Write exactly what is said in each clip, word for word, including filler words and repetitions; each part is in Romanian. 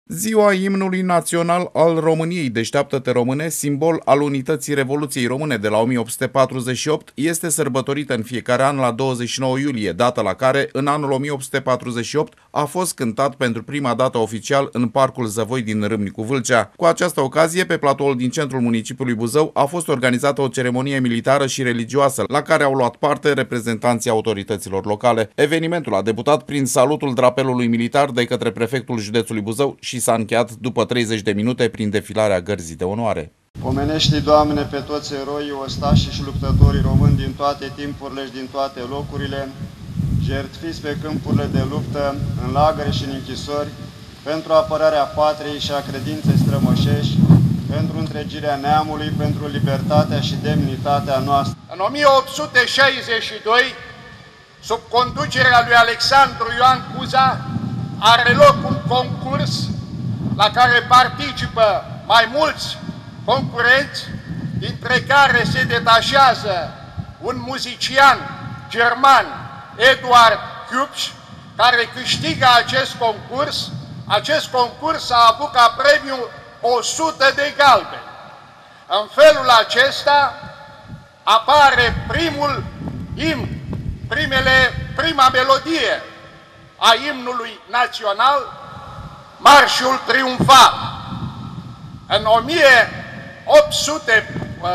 Ziua imnului național al României, Deșteaptă-te române, simbol al unității Revoluției Române de la o mie opt sute patruzeci și opt, este sărbătorită în fiecare an la douăzeci și nouă iulie, dată la care, în anul o mie opt sute patruzeci și opt, a fost cântat pentru prima dată oficial în Parcul Zăvoi din Râmnicu Vâlcea. Cu această ocazie, pe platoul din centrul municipiului Buzău, a fost organizată o ceremonie militară și religioasă, la care au luat parte reprezentanții autorităților locale. Evenimentul a debutat prin salutul drapelului militar de către prefectul județului Buzău și s-a încheiat după treizeci de minute prin defilarea gărzii de onoare. Pomenește, Doamne, pe toți eroii, ostașii și luptătorii români din toate timpurile și din toate locurile, jertfiți pe câmpurile de luptă, în lagăre și în închisori, pentru apărarea patriei și a credinței strămoșești, pentru întregirea neamului, pentru libertatea și demnitatea noastră. În o mie opt sute șaizeci și doi, sub conducerea lui Alexandru Ioan Cuza, are loc un concurs la care participă mai mulți concurenți, dintre care se detașează un muzician german, Eduard Küpsch, care câștigă acest concurs. Acest concurs a avut ca premiu o sută de galbeni. În felul acesta apare primul imn, primele, prima melodie a imnului național, Marșul Triumfal. În o mie opt sute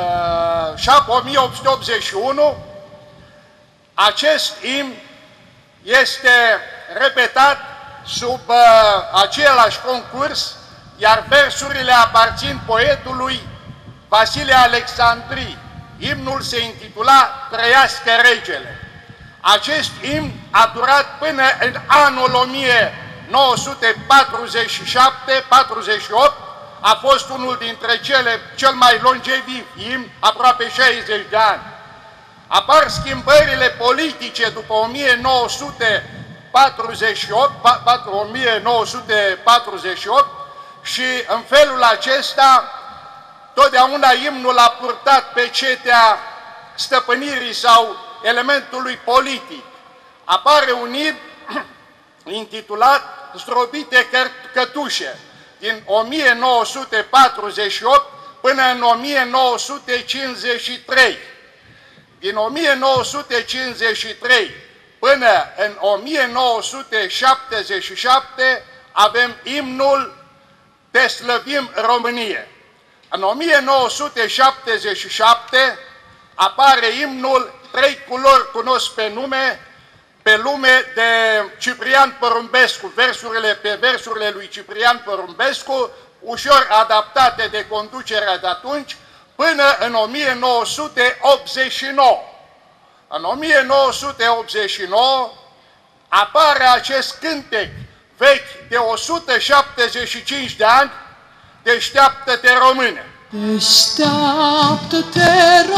optzeci și unu, acest imn este repetat sub uh, același concurs, iar versurile aparțin poetului Vasile Alexandrii. Imnul se intitula Trăiască regele. Acest imn a durat până în anul o mie nouă sute patruzeci și șapte patruzeci și opt, a fost unul dintre cele cel mai longeviv imn, aproape șaizeci de ani. Apar schimbările politice după o mie nouă sute patruzeci și opt și în felul acesta totdeauna imnul a purtat pecetea stăpânirii sau elementului politic. Apare un imn intitulat Zdrobite cătușe din o mie nouă sute patruzeci și opt până în o mie nouă sute cincizeci și trei. Din o mie nouă sute cincizeci și trei până în o mie nouă sute șaptezeci și șapte avem imnul Te slăvim Românie. În o mie nouă sute șaptezeci și șapte apare imnul Trei culori cunosc pe nume, pe lume, de Ciprian Porumbescu, versurile pe versurile lui Ciprian Porumbescu, ușor adaptate de conducerea de atunci, până în o mie nouă sute optzeci și nouă. În o mie nouă sute optzeci și nouă apare acest cântec vechi de o sută șaptezeci și cinci de ani, Deșteaptă-te române. Deșteaptă-te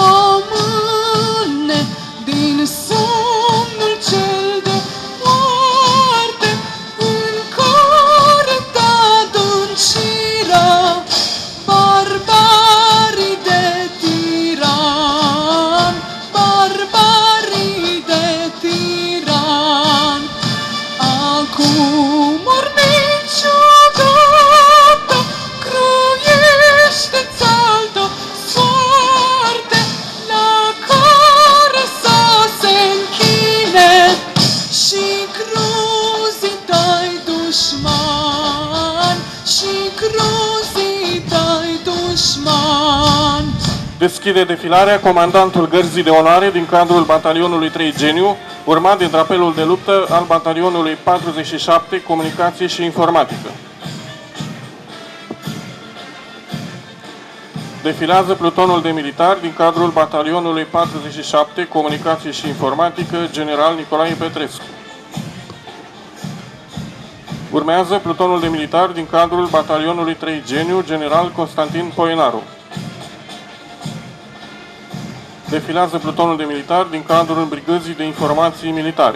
române din somnul cel de moarte, în care t-adânciră barbarii de tiran, barbarii de tiran. Acum ori niciodată crăiește-ți altă soarte, la care să se închine și cruzii tăi dușman, și cruzii tăi dușman. Deschide defilarea comandantul gărzii de onoare din cadrul batalionului trei Geniu, urmat de drapelul de luptă al batalionului patruzeci și șapte Comunicație și Informatică. Defilează plutonul de militari din cadrul batalionului patruzeci și șapte Comunicație și Informatică, general Nicolae Petrescu. Urmează plutonul de militari din cadrul batalionului trei Geniu, general Constantin Poenaru. Defilează plutonul de militari din cadrul Brigăzii de Informații Militare.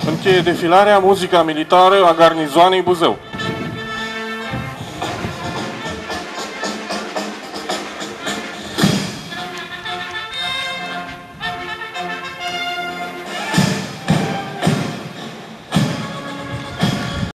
Încheie defilarea muzica militară a garnizoanei Buzău.